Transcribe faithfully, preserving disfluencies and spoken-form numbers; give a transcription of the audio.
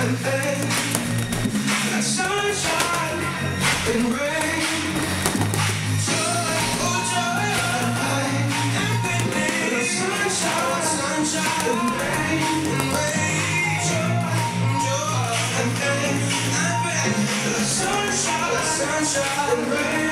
and pain, like sunshine and rain. Joy, oh joy, oh pain and pain, like sunshine, sunshine and rain, and rain. Joy, joy and pain and pain, like sunshine, like sunshine and rain.